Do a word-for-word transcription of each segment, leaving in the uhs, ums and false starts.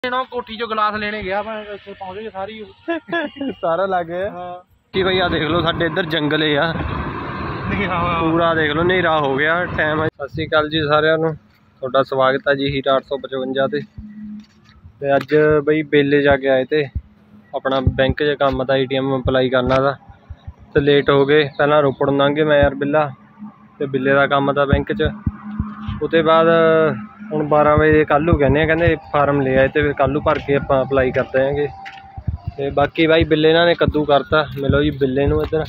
कोठी चो गिलास लेने गया मैं पहुंच गई सारी सारा लग गया कि भाई आ देख लो साडे इधर जंगल है पूरा देख लो नेरा हो गया टाइम। सत श्री अकाल जी सारिਆਂ ਨੂੰ ਤੁਹਾਡਾ स्वागत है जी हीट आठ सौ पचवंजा ते ते अज बई बेले जाके आए थे अपना बैंक च काम था ए टी एम अप्लाई करना था तो लेट हो गए। पहला रोपड़ लंघ गए मैं यार बिल्ला तो बिल्ले का काम था बैंक च। उसके बाद ਹੁਣ बारह बजे कल कहने कहते फार्म ले आए तो फिर कल भर के आप अप्लाई कर देंगे। तो बाकी भाई बिल्ले इन्होंने कद्दू करता मिलो जी बिल्ले नूं इधर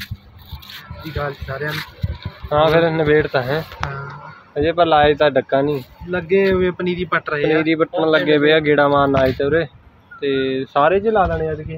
हाँ फिर नवेड़ता है अजे पर लाए तो डक्का नहीं लगे हुए पनीरी पट रहे पनीरी पट्टन लगे पे गेड़ा मारन आए थे उरे ते सारे च ला लेने अज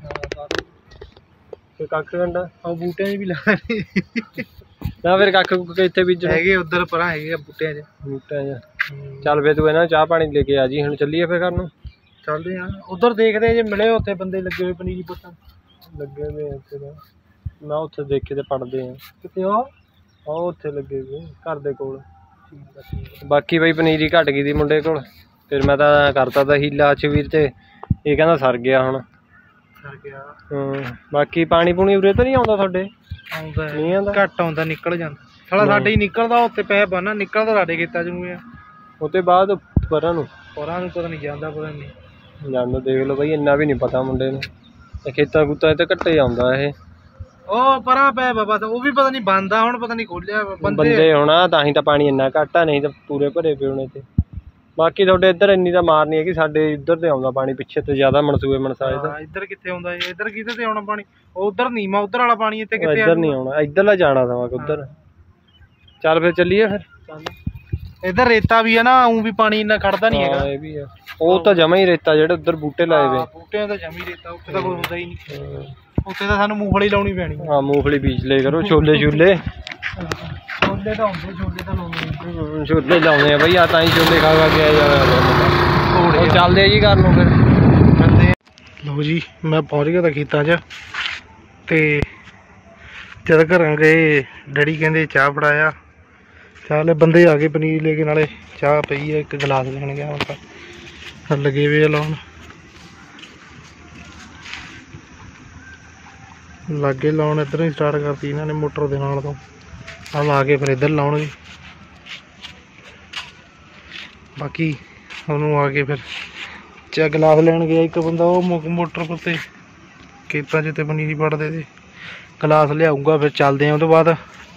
के कख कंडा बूटियां भी ला लेने ना फिर कख कुक इत्थे बीजने हैगे उधर पर हैगे बूटियां च बूटियां च चल फिर तू इन्हां चाह पानी लेके आ जी हुण चलीए फिर घर नूं चलदे हां उधर देखदे जे मिले उत्थे बंदे लगे हुए पनीरी पट्टन लगे हुए उत्थे ना उत्थे देखे ते पढ़दे हैं किते हो ਉਹ ਉੱਥੇ ਲੱਗੇ ਹੋਏ ਘਰ ਦੇ ਕੋਲ। ਬਾਕੀ ਬਈ ਪਨੀਰੀ ਘਟ ਗਈ ਦੀ ਮੁੰਡੇ ਕੋਲ ਫਿਰ ਮੈਂ ਤਾਂ ਕਰਤਾ ਤਾਂ ਹੀਲਾ ਸ਼ਵੀਰ ਤੇ ਇਹ ਕਹਿੰਦਾ ਸਰ ਗਿਆ ਹੁਣ ਸਰ ਗਿਆ ਹਾਂ। ਬਾਕੀ ਪਾਣੀ ਪੂਣੀ ਉਰੇ ਤਾਂ ਨਹੀਂ ਆਉਂਦਾ ਤੁਹਾਡੇ? ਆਉਂਦਾ ਨਹੀਂ ਆਉਂਦਾ ਘੱਟ ਆਉਂਦਾ ਨਿਕਲ ਜਾਂਦਾ ਸਾਲਾ ਸਾਡੇ ਹੀ ਨਿਕਲਦਾ ਉੱਥੇ ਪੈ ਬੰਨਾ ਨਿਕਲਦਾ ਸਾਡੇ ਖੇਤਾਂ ਚ ਨੂੰ ਆ ਉਹਦੇ ਬਾਅਦ ਪਰਾਂ ਨੂੰ ਪਰਾਂ ਨੂੰ ਪਤਾ ਨਹੀਂ ਜਾਂਦਾ ਪਤਾ ਨਹੀਂ ਜਾਂਦਾ ਦੇਖ ਲਓ ਬਈ ਇੰਨਾ ਵੀ ਨਹੀਂ ਪਤਾ ਮੁੰਡੇ ਨੂੰ ਖੇਤਾਂ ਖੂਤਾਂ ਤੇ ਘੱਟੇ ਆਉਂਦਾ ਇਹ ਉਹ ਪਰਾਂ ਪੈ ਬਾਬਾ ਉਹ ਵੀ ਪਤਾ ਨਹੀਂ ਬੰਦਾ ਹੁਣ ਪਤਾ ਨਹੀਂ ਖੋਲਿਆ ਬੰਦੇ ਹੋਣਾ ਤਾਂ ਹੀ ਤਾਂ ਪਾਣੀ ਇੰਨਾ ਘੱਟ ਆ ਨਹੀਂ ਤਾਂ ਪੂਰੇ ਭਰੇ ਪਏ ਹੋਣੇ ਤੇ। ਬਾਕੀ ਤੁਹਾਡੇ ਇੱਧਰ ਇੰਨੀ ਤਾਂ ਮਾਰ ਨਹੀਂ ਹੈਗੀ ਸਾਡੇ ਇੱਧਰ ਤੇ ਆਉਂਦਾ ਪਾਣੀ ਪਿੱਛੇ ਤੇ ਜ਼ਿਆਦਾ ਮਨਸੂਏ ਮਨਸਾਏ ਦਾ ਇੱਧਰ ਕਿੱਥੇ ਆਉਂਦਾ ਇੱਧਰ ਕਿਤੇ ਤੇ ਆਉਣਾ ਪਾਣੀ ਉਧਰ ਨੀਮਾ ਉਧਰ ਵਾਲਾ ਪਾਣੀ ਇੱਥੇ ਕਿੱਥੇ ਇੱਧਰ ਨਹੀਂ ਆਉਣਾ ਇੱਧਰਲਾ ਜਾਣਾ ਤਾਂ ਉਧਰ। ਚੱਲ ਫਿਰ ਚੱਲੀਏ ਫਿਰ ਇੱਧਰ ਰੇਤਾ ਵੀ ਹੈ ਨਾ ਊਂ ਵੀ ਪਾਣੀ ਇੰਨਾ ਖੜਦਾ ਨਹੀਂ ਹੈਗਾ ਇਹ ਵੀ ਆ ਉਹ ਤਾਂ ਜਮਾ ਹੀ ਰੇਤਾ ਜਿਹੜੇ ਉੱਧਰ ਬੂਟੇ ਲਾਏ ਵੇ ਬੂਟਿਆਂ ਦਾ ਜਮੀ ਰੇਤਾ ਉੱਥੇ ਤਾਂ ਕੋਈ ਹੁੰਦਾ ਹੀ ਨਹੀਂ ਉੱਥੇ ਤਾਂ ਸਾਨੂੰ ਮੂੰਗਫਲੀ ਲਾਉਣੀ ਪੈਣੀ ਹਾਂ ਮੂੰਗਫਲੀ ਬੀਜ ਲੈ ਕਰੋ ਛੋਲੇ ਛੋਲੇ ਛੋਲੇ ਤਾਂ ਹੁੰਦੇ ਛੋਲੇ ਤਾਂ ਲਾਉਣੇ ਛੋਲੇ ਲਾਉਣੇ ਆ ਬਈ ਆ ਤਾਂ ਹੀ ਛੋਲੇ ਖਾ ਖਾ ਕੇ ਆ ਜਾਵੇ ਚੱਲਦੇ ਆ ਜੀ ਘਰ ਨੂੰ ਫਿਰ ਕਰਦੇ ਲਓ ਜੀ ਮੈਂ ਪਹੁੰਚ ਗਿਆ ਤਾਂ ਖੇਤਾਂ 'ਚ ਤੇ ਜਦ ਘਰਾਂ ਗਏ ਡੈਡੀ ਕਹਿੰਦੇ ਚਾਹ ਫੜਾਇਆ ਚਾਹ ਬੰਦੇ ਆ ਗਏ ਪਨੀਰ ਲੈ ਕੇ ਨਾਲੇ ਚਾਹ ਪਈ ਹੈ ਇੱਕ ਗਲਾਸ ਲੈਣ ਗਿਆ ਹੁਣ ਤਾਂ ਲੱਗੇ ਵੇ ਲਾਉਣ लागे लाउन इधर ही स्टार्ट करती इन्होंने मोटर के नाल तो आ ला के फिर इधर लाउणगे। बाकी उन्होंने आके फिर चा गिलास लैन गया एक बंदा वो मोटर पर ते खेतों च पनीरी पड़ते थे गिलास लियाऊंगा फिर चलते हैं। उस बाद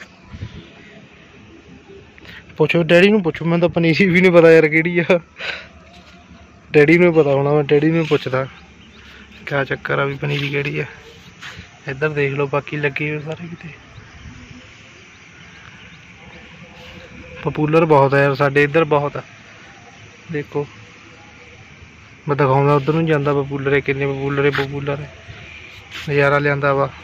पुछो डैडी नूं पुछो मैं तो पनीरी भी नहीं पता यार केड़ी आ डैडी नूं पता होना मैं डैडी नूं पुछदा क्या चक्कर आ भी पनीरी केड़ी है। इधर देख लो बाकी लगे हुए सारे किते पपूलर बहुत है यार साडे इधर बहुत है देखो मैं दिखाऊंगा उधर नूं जांदा पपूलर किन्ने पपूलर पपूलर नज़ारा लियांदा वा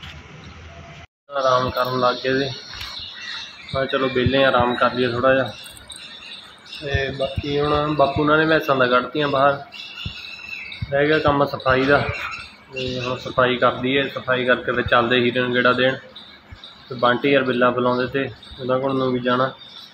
आराम करन लग गए थे मैं चलो बेले आराम कर लिए थोड़ा जा ते बाकी हुण बापू ने भैंसां दा कढ़तियां बाहर रह गया काम सफाई का हम सफाई कर दी है सफाई करके फिर चलते हीरे गेड़ा देन तो बांटी यार बिल्ला बुलाते थे उन्होंने को भी जाना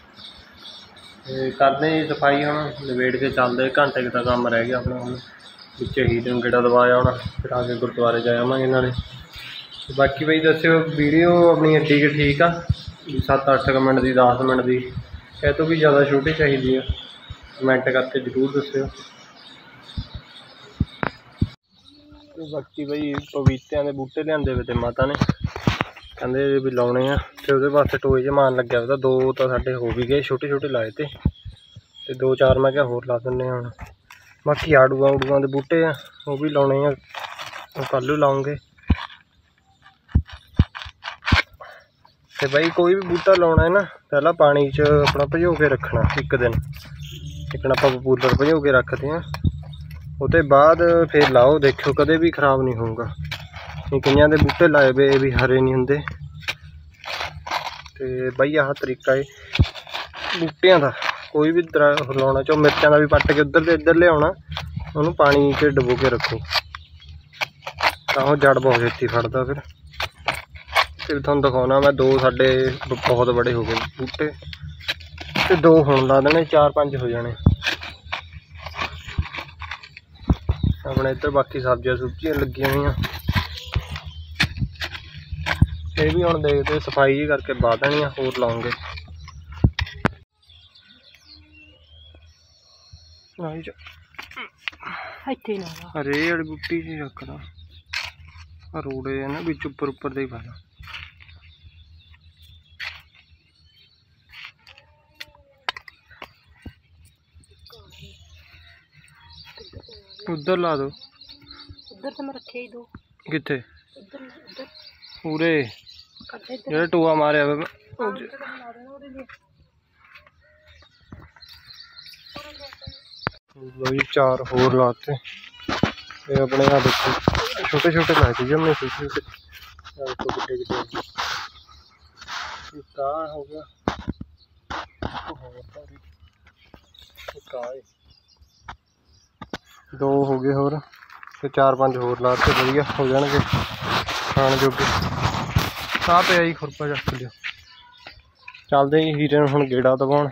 करते सफाई हम नवेड़ के चलते घंटे का काम रह गया अपना हम पिछले हीरे गेड़ा दवाया होना फिर आके गुरुद्वारे जा आवांगे नाले। बाकी भाई दस्यो वीडियो अपनी एड्डी कि ठीक आ सत्त अठ मिनट की दस मिनट की कह तो भी ज़्यादा छोटी चाहिए कमेंट करके जरूर दस्यो। बाकी बई पपीतियां के बूटे लियादे वे माता ने कहते भी लाने आ तो वो वास्ते टोए च मान लग्या था दो तो साढ़े हो भी गए छोटे छोटे लाए थे ते दो चार मैं क्या होर ला दिन्ने हुण। बाकी आड़ूआं उड़ूआं के बूटे आ वो भी लाने आ कल लाऊंगे तो बई कोई भी बूटा लाना है ना पहला पानी च अपना भजो के रखना एक दिन एक आप पपूलर भजो के रखते हैं उसके बाद फिर लाओ देखो कदे भी खराब नहीं होगा। कईयां दे बूटे लाए वे भी हरे नहीं होंगे तो बई आह तरीका है बूटियां का कोई भी लाना चाहो मिर्चां का भी पट के उधर से इधर लिया उन्होंने पानी च डबो के रखो तो जड़ बहुत छेती फटता फिर फिर तुहानूं दिखाना मैं दो साढ़े बहुत बड़े हो गए बूटे तो दो हुण ला देने चार पाँच हो जाने अपने इधर बाकी सब्जियां सुब्जियां लगी हुई, ये भी हम देखते सफाई जी करके बा देनी, होर लाऊंगे। रेह वाली बूटी जी रखना, रोड़े है ना बिच उपर उपर दे ही पाना। उधर ला दो, उधर तो मैं रखे ही दो। किथे? उधर उधर पूरे जो टूआ मारे लो जी, चार होर लाते। ये अपने यहाँ देखो छोटे छोटे लाए थे हमने, छोटे छोटे हो गया, दो हो गए होर, तो चार पांच होर लाते, बढ़िया हो जाएंगे खाने जोगे। आ पे जी खुरपा चक लियो। चलते जी हीरे हुण गेड़ा दबाउण,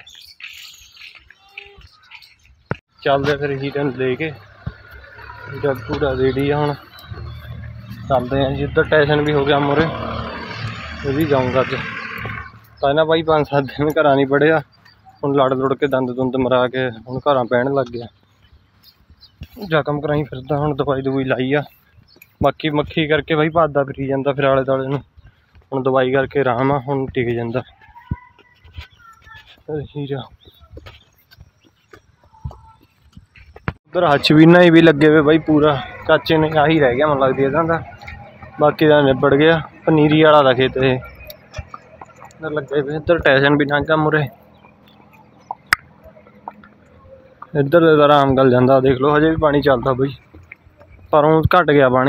चलते फिर हीरे लेके जब पूरा रेडी है। हुण चलते हैं जी, इधर स्टेशन भी हो गया मुरे, ये भी जाऊँगा अज। पहला भाई पाँच सत्त दिन घर नहीं पढ़िया, हुण लड़ लुड़ के दंद दुंद मरा के हुण घर पैण लग गया, जख्म कराई फिरदा। हुण दवाई दवुई लाई आ, बाकी मक्खी करके भाई भजदा फिरी जांदा फिर आले दुआले नूं। हुण दवाई करके आराम आ, हुण टिक जांदा हीरा। उधर हचवीना ही भी लगे हुए भाई, पूरा चाचे ने आही रह गया मन लगदी है, बाकी का निबड़ गया। पनीरी वाला दा खेत है, इधर लगे हुए। इधर स्टेशन भी लंघा मुरे, इधर आराम गल जाता। देख लो हजे भी पानी चलता बई, पर हूँ घट गया पानी,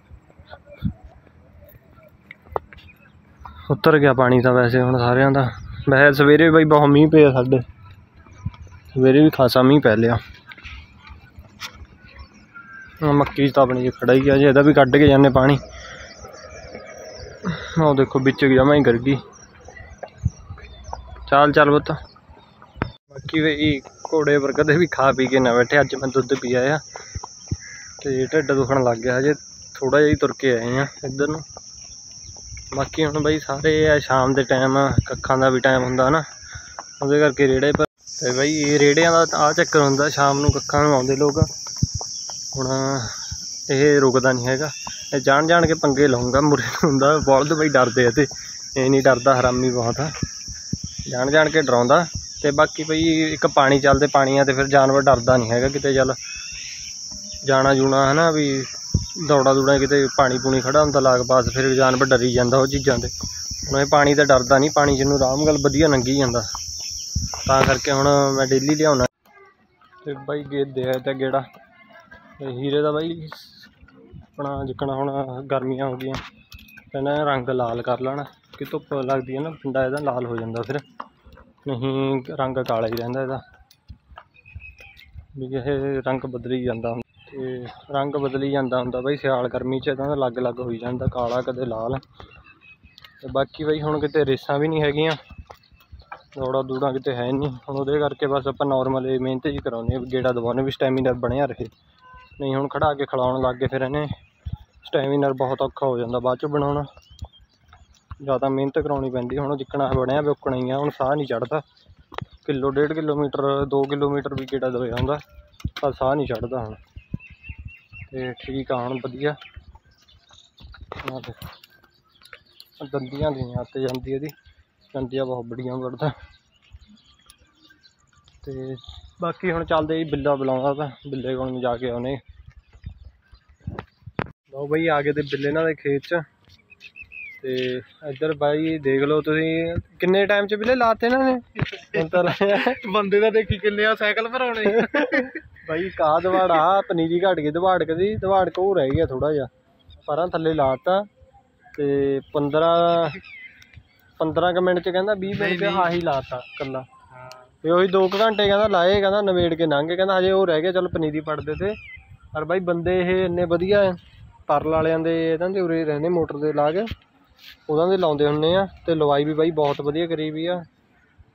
उतर गया पानी तो वैसे हूँ सारिया का। वैसे सवेरे बई बहुत मीह पिया, साढ़े सवेरे भी खासा मीह पै लिया। मक्की तो अपनी खड़ा ही है जी, ਇਹਦਾ भी कढ़ के जाने पानी। ਉਹ देखो बिच जमा ही कर गई। चल चल पुत, बाकी बई घोड़े पर कदे भी खा पी के ना बैठे। अज मैं दुध पी आया तो ढिड दुखन लग गया, हजे थोड़ा जिहा तुर के आए हैं इधर नूं। बाकी हुण बई सारे शाम के टाइम कक्खां दा भी टाइम हुंदा ना, उहदे करके रेड़े पर ते बई ये रेड़ियां दा आ चक्कर हुंदा, शाम नूं कक्खां नूं आउंदे लोग। हुण ये रुकदा नहीं हैगा, जान जान के पंगे लाऊंगा। मुरे हुंदा बौलद बई डरदे आ, ते ये नहीं डरदा, हरामी बहुत आ, जान जान के डराउंदा। ते बाकी बई एक पानी चलते पानियां ते फिर जानवर डरदा नहीं हैगा किते, चल जाना जूना है ना भी दौड़ा दूड़ा किते पानी पूनी खड़ा हुंदा लाग पास, फिर जानवर डरी जांदा वो चीज़ां ते। हुण पानी तो डरदा नहीं, पानी जिन्नू आराम गल वधिया लंघी जांदा, तां करके हुण मैं डेली लियाउणा। ते बई गेट दे ते गेड़ा हीरे दा बई अपना जिकना हुण गर्मियां हो गई, इन्हें रंग लाल कर लेना कि धुप्प लगदी है ना, पिंडा इहदा लाल हो जाता, फिर नहीं रंग काला ही रहिंदा इहदा, भी यह रंग बदली जाता। ते रंग बदली जाता हुंदा बई, सियाल गर्मी च इहदा अलग अलग हो जाता, काला कदे लाल। ते बाकी बई हुण किते रेसां भी नहीं हैगियां, दौड़ा दूड़ा किते है नहीं, हुण उहदे करके बस आपां नॉर्मल मेहनत जी कराउने, गेड़ा दबाउने भी स्टैमिना बनिया रहे। नहीं हुण खड़ा के खिलाउण लग गए, फिर इन्हें स्टैमिनर बहुत औखा हो जाता बाद चों बनाउणा, ज़्यादा मेहनत कराउणी पैंदी। हुण जिक्कना बनिया भी उकना ही आ, हुण साह नहीं चढ़दा। किलो डेढ़ किलोमीटर दो किलोमीटर भी गेड़ा दबाया हुंदा, पर साह नहीं चढ़दा हुण। ते ठीक आ हुण वधिया, दंदियां दी हत्त जांदी इहदी, दंदियां बहुत बड़ियां कड्ढदा। ते बाकी हुण चलदे जी, बिल्ला बुलाउंदा तां बिल्ले कोल जाके आउने। लो बई आ गए ते बिल्ले इन्हां दे खेत च। ते इधर बाई देख लो तुसीं, किन्ने टाइम च बिल्ले लाते इन्हां ने बंदे दा देखी किन्ने आ साइकिल भराउणे भाई घाह दवाड़ आ, पनीरी घट गई दवाड़ कदी, दवाड़ को रह गया थोड़ा जिहा, परां थल्ले लाता। ते पंद्रह पंद्रह क मिनट च कहंदा बीस मिनट च आही लाता कल्ला। ते ਉਹੀ दो घंटे कहंदा लाए, कहंदा नवेड़ के लंघ, कहंदा हजे वो रह गया, चल पनीरी पड़दे ते। पर भाई बंदे ये इन्ने वधिया परल वालियां दे इन्हां दे उरे रहंदे मोटर दे ला के, उहनां दे लाउंदे हुंदे आ। ते लवाई भी भाई बहुत वधिया करी भी आ,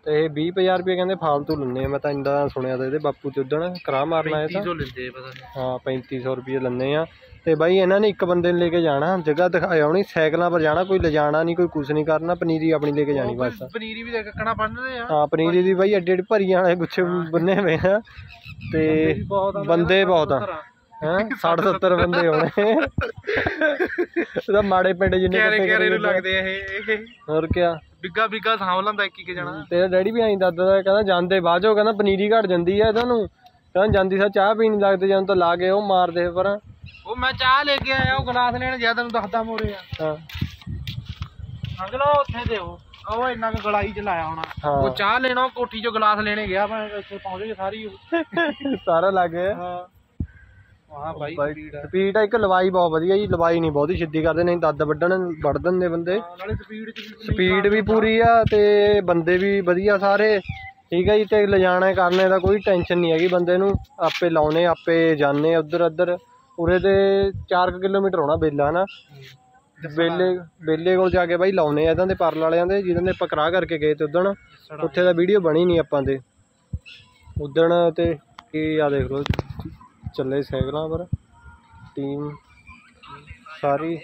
ਤੇ ਇਹ ਵੀਹ ਪੰਜਾਹ ਰੁਪਏ ਕਹਿੰਦੇ ਫਾਲਤੂ ਲੈਂਦੇ ਆ। ਮੈਂ ਤਾਂ ਇੰਦਾ ਸੁਣਿਆ ਤਾਂ ਇਹਦੇ ਬਾਪੂ ਤੇ ਉਦਣ ਕਰਾ ਮਾਰਨਾ ਇਹ ਤਾਂ ਲੈਂਦੇ ਪਤਾ ਨਹੀਂ। ਹਾਂ ਪੈਂਤੀ ਸੌ ਰੁਪਏ ਲੈਂਦੇ ਆ। ਤੇ ਬਾਈ ਇਹਨਾਂ ਨੇ ਇੱਕ ਬੰਦੇ ਨੂੰ ਲੈ ਕੇ ਜਾਣਾ, ਜਗ੍ਹਾ ਦਿਖਾਇਆ ਆਉਣੀ, ਸਾਈਕਲਾਂ ਪਰ ਜਾਣਾ, ਕੋਈ ਲਿਜਾਣਾ ਨਹੀਂ, ਕੋਈ ਕੁਛ ਨਹੀਂ ਕਰਨਾ, ਪਨੀਰੀ ਆਪਣੀ ਲੈ ਕੇ ਜਾਣੀ ਬਸ। ਪਨੀਰੀ ਵੀ ਕੱਕਣਾ ਬੰਨਦੇ ਆ। ਹਾਂ ਪਨੀਰੀ ਦੀ ਬਾਈ ਐਡੇ ਐਡੇ ਭਰੀਆਂ ਵਾਲੇ ਗੁੱਛੇ ਬੰਨੇ ਹੋਏ ਆ ਤੇ ਬੰਦੇ ਬਹੁਤ ਆ ਹੈਂ ਸੱਠ ਸੱਤਰ ਬੰਦੇ ਹੋਣੇ। ਉਹਦਾ ਮਾੜੇ ਪਿੰਡ ਜਿੰਨੇ ਕਿਆਰੇ ਨੂੰ ਲੱਗਦੇ ਆ ਇਹ। ਹੋਰ ਕਿਆ ਬਿੱਗਾ ਬਿੱਗਾ ਸਾਂਭ ਲੈਂਦਾ ਇੱਕ ਇੱਕ ਜਣਾ। ਤੇਰਾ ਡੈਡੀ ਵੀ ਆਈ ਦਾਦਾ ਕਹਿੰਦਾ ਜਾਂਦੇ ਬਾਅਦ ਚੋਂ ਕਹਿੰਦਾ ਪਨੀਰੀ ਘਟ ਜਾਂਦੀ ਆ ਇਹਨਾਂ ਨੂੰ, ਕਹਿੰਦਾ ਜਾਂਦੀ ਸਾ ਚਾਹ ਪੀਣ ਲੱਗਦੇ ਜਾਂ ਤਾਂ ਲਾ ਕੇ ਉਹ ਮਾਰਦੇ ਪਰ। ਉਹ ਮੈਂ ਚਾਹ ਲੈ ਕੇ ਆਇਆ, ਉਹ ਗਲਾਸ ਲੈਣ ਗਿਆ ਤੈਨੂੰ ਦੱਸਦਾ ਮੋਰੇ ਆ। ਹਾਂ ਅੰਕਲ ਉੱਥੇ ਦੇ ਉਹ ਇੰਨਾ ਕੁ ਗਲਾਈ ਚ ਲਾਇਆ ਹੋਣਾ। ਉਹ ਚਾਹ ਲੈਣਾ ਕੋਠੀ ਚੋਂ ਗਲਾਸ ਲੈਣੇ ਗਿਆ, ਮੈਂ ਇੱਥੇ ਪਹੁੰਚ ਗਈ ਸਾਰੀ ਸਾਰਾ ਲੱਗ ਗਿਆ। ਹਾਂ ਹਾਂ ਬਾਈ ਸਪੀਡ ਆ ਇੱਕ, ਲਵਾਈ ਬਹੁਤ ਵਧੀਆ ਜੀ, ਲਵਾਈ ਨਹੀਂ ਬਹੁਤੀ ਸਿੱਧੀ ਕਰਦੇ, ਨਹੀਂ ਦੱਦ ਵੱਢਣ ਵੱਢ ਦਿੰਦੇ ਬੰਦੇ। ਨਾਲੇ ਸਪੀਡ ਚ ਸਪੀਡ ਵੀ ਪੂਰੀ ਆ ਤੇ ਬੰਦੇ ਵੀ ਵਧੀਆ ਸਾਰੇ, ਠੀਕ ਹੈ ਜੀ। ਤੇ ਲਿਜਾਣੇ ਕਰਨੇ ਦਾ ਕੋਈ ਟੈਨਸ਼ਨ ਨਹੀਂ ਹੈਗੀ ਬੰਦੇ ਨੂੰ, ਆਪੇ ਲਾਉਣੇ ਆਪੇ ਜਾਣੇ ਉੱਧਰ ਉੱਧਰ। ਉਰੇ ਤੇ ਚਾਰ ਕੁ ਕਿਲੋਮੀਟਰ ਹੋਣਾ ਬੇਲਾ ਨਾ, ਬੇਲੇ ਬੇਲੇ ਕੋਲ ਜਾ ਕੇ ਬਾਈ ਲਾਉਣੇ ਆ ਇਹਨਾਂ ਦੇ ਪਰਲ ਵਾਲਿਆਂ ਦੇ, ਜਿਹਨਾਂ ਦੇ ਆਪਾਂ ਕਰਾ ਕਰਕੇ ਗਏ ਤੇ ਉਦਣ ਉੱਥੇ ਦਾ ਵੀਡੀਓ ਬਣੀ ਨਹੀਂ ਆਪਾਂ ਦੇ ਉਦਣ। ਤੇ ਕੀ ਆ ਦੇਖ ਲਓ ਚੱਲੇ ਸਾਈਕਲਾਂ ਪਰ ਟੀਮ ਸਾਰੀ।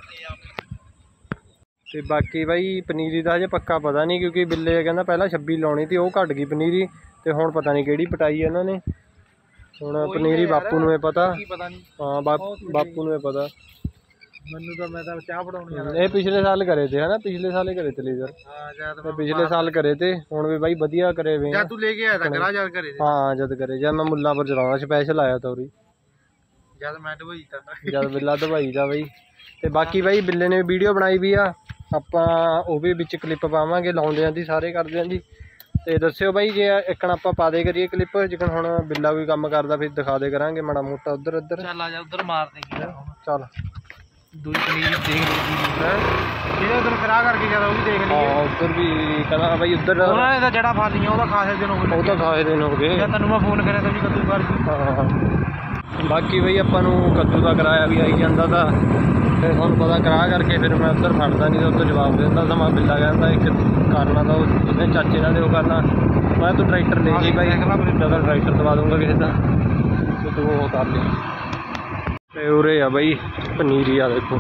ਤੇ ਬਾਕੀ ਬਾਈ ਪਨੀਰੀ ਦਾ ਹਜੇ ਪੱਕਾ ਪਤਾ ਨਹੀਂ, ਕਿਉਂਕਿ ਬਿੱਲੇ ਕਹਿੰਦਾ ਪਹਿਲਾਂ ਛੱਬੀ ਲਾਉਣੀ ਤੀ, ਉਹ ਘੱਟ ਗਈ ਪਨੀਰੀ ਤੇ ਹੁਣ ਪਤਾ ਨਹੀਂ ਕਿਹੜੀ ਪਟਾਈ ਇਹਨਾਂ ਨੇ। ਹੁਣ ਪਨੀਰੀ ਬਾਪੂ ਨੂੰ ਇਹ ਪਤਾ। ਹਾਂ ਬਾਪੂ ਨੂੰ ਇਹ ਪਤਾ, ਮੈਨੂੰ ਤਾਂ ਮੈਂ ਤਾਂ ਚਾਹ ਫੜਾਉਣੀ ਆ। ਇਹ ਪਿਛਲੇ ਸਾਲ ਕਰੇ ਤੇ ਹਨਾ, ਪਿਛਲੇ ਸਾਲ ਹੀ ਕਰੇ ਤੇ ਲੇਜ਼ਰ। ਹਾਂ ਪਿਛਲੇ ਸਾਲ ਕਰੇ ਤੇ ਹੁਣ ਵੀ ਬਾਈ ਵਧੀਆ ਕਰੇ ਵੇ। ਜਦ ਤੂੰ ਲੈ ਕੇ ਆਇਆ ਤਾਂ ਕਰਾ ਜਦ ਕਰੇ। ਹਾਂ ਜਦ ਕਰੇ, ਜਦ ਮੈਂ ਮੁੱਲਾਂਪੁਰ ਚਲਾਉਣਾ ਸਪੈਸ਼ਲ ਆਇਆ ਤਾ ਉਰੀ, ਜਦ ਮੈਂ ਦਵਾਈ ਤਾ ਜਦ ਬਿੱਲਾ ਦਵਾਈ ਦਾ ਬਾਈ। ਤੇ ਬਾਕੀ ਬਾਈ ਬਿੱਲੇ ਨੇ ਵੀਡੀਓ ਬਣਾਈ ਵੀ ਆ, ਆਪਾਂ ਉਹ ਵੀ ਵਿੱਚ ਕਲਿੱਪ ਪਾਵਾਂਗੇ, ਲਾਉਂਦੇ ਆਂ ਦੀ ਸਾਰੇ ਕਰਦੇ ਆਂ ਦੀ। ਤੇ ਦੱਸਿਓ ਬਾਈ ਜੇ ਇੱਕਣ ਆਪਾਂ ਪਾ ਦੇ ਕਰੀਏ ਕਲਿੱਪ, ਜਿਕਣ ਹੁਣ ਬਿੱਲਾ ਕੋਈ ਕੰਮ ਕਰਦਾ ਫਿਰ ਦਿਖਾ ਦੇ ਕਰਾਂਗੇ ਮਾੜਾ ਮੋਟਾ ਉੱਧਰ ਉੱਧਰ। ਚੱਲ ਆ ਜਾ ਉੱਧਰ ਮਾਰ ਦੇ ਚੱਲ ਦੂਜੀ ਪਨੀਰ ਦੇਖ ਲਈ ਜਿਹੜੇ ਉਧਰ ਕਰਾ ਕਰਕੇ ਜਿਆਦਾ ਉਹ ਵੀ ਦੇਖ ਲਈਏ। ਹਾਂ ਉੱਧਰ ਵੀ ਕਹਿੰਦਾ ਬਾਈ ਉੱਧਰ ਉਹਨਾਂ ਨੇ ਤਾਂ ਜਿਹੜਾ ਫਾਲੀਆਂ ਉਹਦਾ ਖਾਸੇ ਦਿਨ ਹੋ ਗਏ, ਉਹ ਤਾਂ ਖਾਸੇ ਦਿਨ ਹੋ ਗਏ। ਜਾਂ ਤੈਨੂੰ ਮੈਂ ਫੋਨ ਕਰਿਆ ਤਾਂ ਵੀ ਕੱਦੂ ਕਰ ਜੀ। ਹਾਂ ਬਾਕੀ ਬਾਈ ਆਪਾਂ ਨੂੰ ਕੱਦੂ ਦਾ ਕਿਰਾਇਆ ਵੀ ਆਈ ਜਾਂਦਾ ਤਾਂ ਫਿਰ ਤੁਹਾਨੂੰ ਪਤਾ ਕਰਾ ਕਰਕੇ ਫਿਰ ਮੈਂ ਉੱਧਰ ਫੜਦਾ ਨਹੀਂ, ਤਾਂ ਉੱਧਰ ਜਵਾਬ ਦੇ ਦਿੰਦਾ ਸਮਾਂ। ਬਿੱਲਾ ਕਹਿੰਦਾ ਇੱਕ ਕਰਨਾ ਤਾਂ ਉਹਨੇ ਚਾਚੇ ਨਾਲ ਦੇ ਉਹ ਕਰਨਾ, ਮੈਂ ਤੂੰ ਟਰੈਕਟਰ ਲੈ ਜੀ ਬਾਈ, ਡਬਲ ਟਰੈਕਟਰ ਦਵਾ ਦੂੰਗਾ ਕਿਸੇ ਦਾ, ਤੇ ਤੂੰ ਉਹ ਕਰ ਲਈ। ਤੇ ਉਰੇ ਆ ਬਾਈ ਪਨੀਰੀ ਆ ਦੇਖੋ,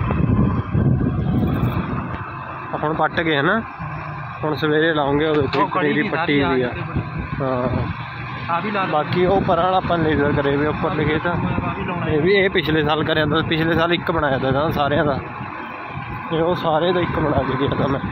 ਹੁਣ ਪੱਟ ਗਏ ਨਾ, ਹੁਣ ਸਵੇਰੇ ਲਾਉਂਗੇ ਉਹ ਦੇਖੋ ਪਨੀਰੀ ਪੱਟੀ ਵੀ ਆ। ਹਾਂ ਬਾਕੀ ਉਹ ਪਰਾਂ ਵਾਲਾ ਆਪਾਂ ਲੇਜ਼ਰ ਕਰੇ ਵੇ ਉੱਪਰ ਲਿਖੇ ਤਾਂ, ਇਹ ਵੀ ਇਹ ਪਿਛਲੇ ਸਾਲ ਕਰਿਆ ਤਾਂ, ਪਿਛਲੇ ਸਾਲ ਇੱਕ ਬਣਾਇਆ ਤਾ ਸਾਰਿਆਂ ਦਾ, ਤੇ ਉਹ ਸਾਰੇ ਦਾ ਇੱਕ ਬਣਾ ਕੇ ਗਿਆ ਤਾਂ ਮੈਂ।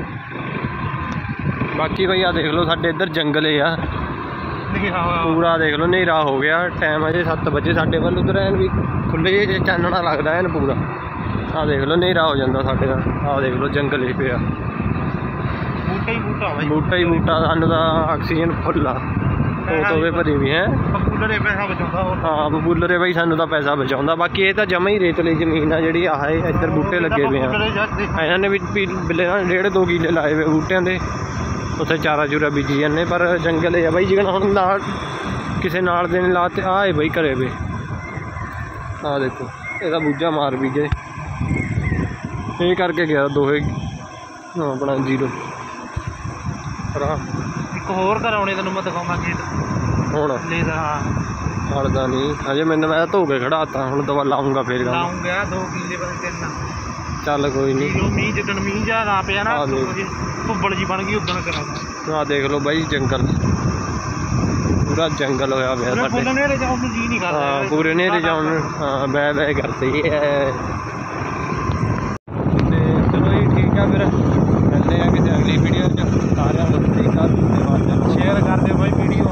ਬਾਕੀ ਬਾਈ ਆ ਦੇਖ ਲਓ ਸਾਡੇ ਇੱਧਰ ਜੰਗਲ ਆ ਪੂਰਾ, ਦੇਖ ਲਓ ਹਨੇਰਾ ਹੋ ਗਿਆ, ਟਾਈਮ ਅਜੇ ਸੱਤ ਵਜੇ। ਸਾਡੇ ਵੱਲ ਉੱਧਰ ਐਨ ਵੀ ਖੁੱਲ੍ਹੇ ਜੇ ਚਾਨਣਾ ਲੱਗਦਾ ਐਨ ਪੂਰਾ। ਆਹ ਦੇਖ ਲਓ ਹਨੇਰਾ ਹੋ ਜਾਂਦਾ ਸਾਡੇ ਦਾ। ਆਹ ਦੇਖ ਲਓ ਜੰਗਲ ਹੀ ਪਿਆ, ਬੂਟਾ ਹੀ ਬੂਟਾ ਬੂਟਾ ਹੀ ਬੂਟਾ। ਸਾਨੂੰ ਤਾਂ ਆਕਸੀਜਨ ਫੁੱਲ ਆ, ਉਹ ਤੋਵੇ ਭਰੀ ਵੀ ਹੈ। ਬਬੂਲਰੇ ਪੈਸਾ ਬਚਾਉਂਦਾ। ਹਾਂ ਬਬੂਲਰੇ ਬਾਈ ਸਾਨੂੰ ਤਾਂ ਪੈਸਾ ਬਚਾਉਂਦਾ। ਬਾਕੀ ਇਹ ਤਾਂ ਜਮਾ ਹੀ ਰੇਤਲੀ ਜ਼ਮੀਨ ਆ ਜਿਹੜੀ ਆਹ ਇੱਧਰ ਬੂਟੇ ਲੱਗੇ ਹੋਏ ਆ। ਇਹਨਾਂ ਨੇ ਵੀ ਬਿੱਲੇ ਨਾਲ ਡੇਢ ਦੋ ਕਿੱਲੇ ਲਾਏ ਹੋਏ ਬੂਟਿਆਂ ਦੇ, ਉੱਥੇ ਚਾਰਾ ਚੂਰਾ ਬੀਜੀ ਜਾਂਦੇ। ਪਰ ਜੰਗਲ ਹੈ ਬਾਈ, ਜਿਕਣ ਹੁਣ ਨਾਲ ਕਿਸੇ ਨਾਲ ਦੇ ਨੇ ਲਾ ਤੇ ਆਹ ਹੈ ਬਾਈ ਘਰੇ ਵੇ। ਆਹ ਦੇਖੋ ਇਹਦਾ ਬੂਝਾ ਮਾਰ ਬੀਜੇ, ਇਹ ਕਰਕੇ ਗਿਆ ਦੋਹੇ ਆਪਣਾ ਜ਼ੀਰੋ। ਇੱਕ ਹੋਰ ਕਰਾਉਣੇ ਤੈਨੂੰ ਮੈਂ ਦਿਖਾਵਾਂ ਖੇਤ ਹੁਣ ਲੇਜ਼ਰ। ਹਾਂ ਹੜਦਾ ਨਹੀਂ ਹਜੇ, ਮੈਨੂੰ ਮੈਂ ਧੋ ਕੇ ਖੜਾਤਾ, ਹੁਣ ਦਵਾ ਲਾਉਂਗਾ ਫੇਰ ਕੰਮ ਲਾਉਂਗਾ। ਦੋ ਕਿੱਲੇ ਪਰ ਤਿੰਨ। ਚੱਲ ਕੋਈ ਨਹੀਂ, ਜਦੋਂ ਮੀਂਹ ਜਿੱਦਣ ਮੀਂਹ ਜਾ ਨਾ ਪਿਆ ਨਾ ਭੁੱਬਲ ਜੀ ਬਣ ਗਈ ਉਦਣ ਕਰਾਂਗਾ। ਆਹ ਦੇਖ ਲਓ ਬਾਈ ਜੰਗਲ, ਪੂਰਾ ਜੰਗਲ ਹੋਇਆ ਪਿਆ ਸਾਡੇ। ਪੂਰੇ ਨੇਰੇ ਜਾਉਣ ਨੂੰ ਜੀ ਨਹੀਂ ਕਰਦਾ। ਹਾਂ ਪੂਰੇ ਨੇਰੇ ਜਾਉਣ ਨੂੰ ਹਾਂ ਬੈ ਬੈ ਕਰਦੇ ਹੈ। ਤੇ ਚਲੋ ਜੀ ਠੀਕ ਆ, ਫਿਰ ਮਿਲਦੇ ਆ ਕਿਸੇ ਅਗਲੀ ਵੀਡੀਓ 'ਚ। ਸਾਰਿਆਂ ਨੂੰ ਸਤਿ ਸ਼੍ਰੀ ਅਕਾਲ, ਸ਼ੇਅਰ ਕਰ ਦਿਓ ਬਾਈ ਵੀਡੀਓ।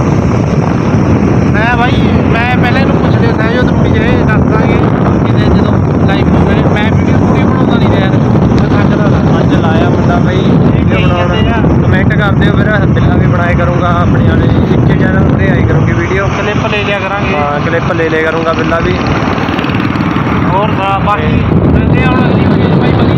ਮੈਂ ਬਾਈ ਮੈਂ ਪਹਿਲਾਂ ਇਹਨੂੰ ਪੁੱਛਦੇ ਸਾਂ ਜੋ ਥੋੜੀ ਜਿਹੀ ਦੱਸ ਦਾਂਗੇ ਕਿਤੇ ਜਦੋਂ ਲਾਈਵ ਹੋ ਗਏ। ਮੈਂ ਵੀਡੀਓ ਪੂਰੀ ਬਣਾਉਂਦਾ ਨਹੀਂ ਰਿਹਾ, ਅੱਜ ਲਾਇਆ ਮੁੰਡਾ ਬਾਈ ਵੀਡੀਓ ਬਣਾਉਣਾ। ਕਮੈਂਟ ਕਰ ਦਿਓ, ਫਿਰ ਬਿੱਲਾਂ ਵੀ ਬਣਾਏ ਕਰੂੰਗਾ ਆਪਣੇ ਵਾਲੇ ਇੱਕ ਚੈਨਲ 'ਤੇ ਆਈ ਕਰੂੰਗੀ ਵੀਡੀਓ। ਕਲਿੱਪ ਲੈ ਲਿਆ ਕਰਾਂਗੇ। ਹਾਂ ਕਲਿੱਪ ਲੈ ਲਿਆ ਕਰੂੰਗਾ ਬਿੱਲਾ ਵੀ। ਹੋਰ ਬਾਕੀ ਮਿਲਦੇ ਆ ਹੁਣ ਅਗਲੀ ਵੀਡੀਓ 'ਚ ਬਾਈ।